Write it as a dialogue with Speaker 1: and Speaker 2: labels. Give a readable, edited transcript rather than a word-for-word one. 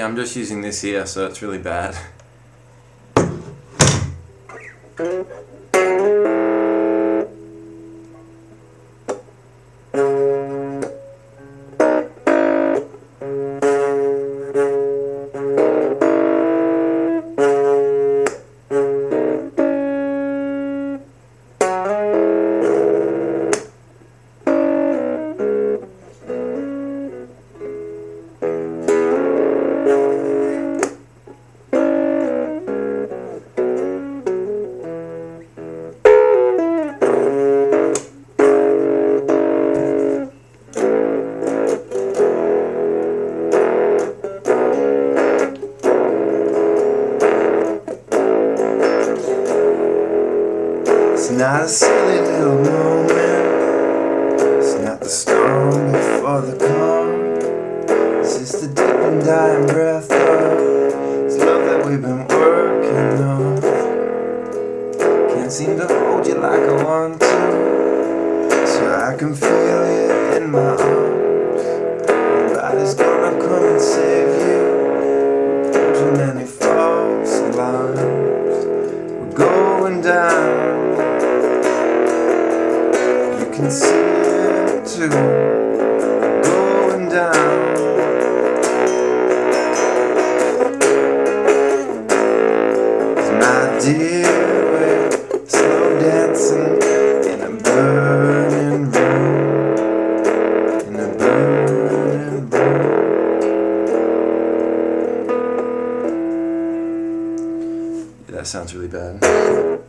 Speaker 1: I'm just using this ear, so it's really bad.
Speaker 2: It's not a silly little moment. It's not the storm before the calm. It's just the deep and dying breath of this love that we've been working on. Can't seem to hold you like I want to, so I can feel you in my arms. Nobody's gonna come and save you. Too many false alarms. We're going down. You can see it too, going down. 'Cause my dear, we're slow dancing in a burning room, in a burning room.
Speaker 1: Yeah, that sounds really bad.